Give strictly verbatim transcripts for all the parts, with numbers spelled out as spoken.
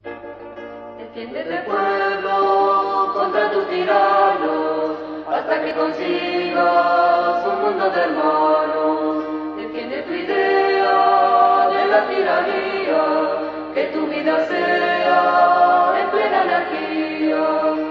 Defiéndete pueblo contra tus tiranos, hasta que consigas un mundo de hermanos. Defiende tu idea de la tiranía, que tu vida sea en plena anarquía.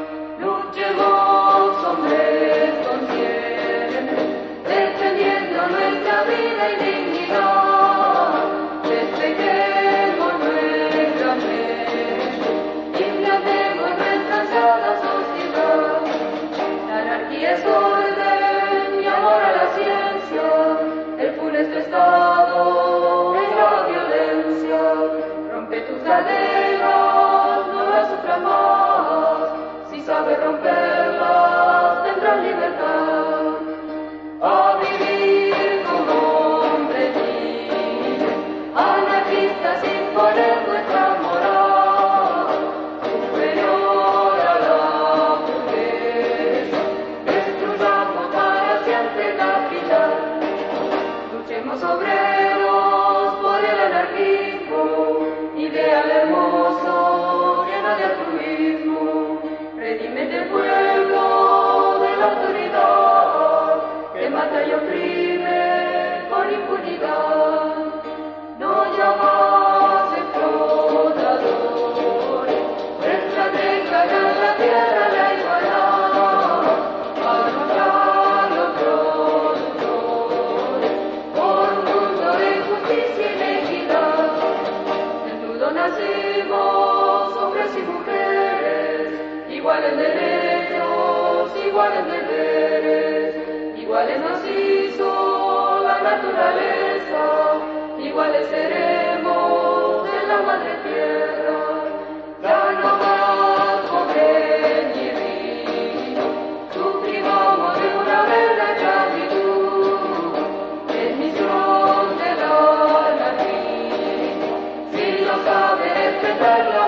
Luchemos, hombres conscientes, defendiendo nuestra vida y dignidad. Despejemos nuestra mente, implantemos nuestra sana sociedad. La anarquía es orden y amor a la ciencia, el funesto estado es la violencia. Rompe tus cadenas, no las sufras más, si sabes romperlas tendrás libertad. A vivir como hombres libres, anarquistas sin poner nuestra moral superior a la burguesa. Destruyamos para siempre capital. Luchemos obreros por el anarquismo, ideal hermoso, lleno de altruismo. Redímete el pueblo de la autoridad que mata y oprime con impunidad. No llamas explotadores, nuestra década en la tierra la igualdad. Arrojar los productores por un mundo de justicia y de equidad. Desnudos nacimos, hombres y mujeres, iguales derechos, iguales deberes, iguales nos hizo la naturaleza, iguales seremos en la madre tierra. Ya no más pobre ni rico, suprimamos de una vez la esclavitud. Es misión de la anarquía, si lo sabe respetar la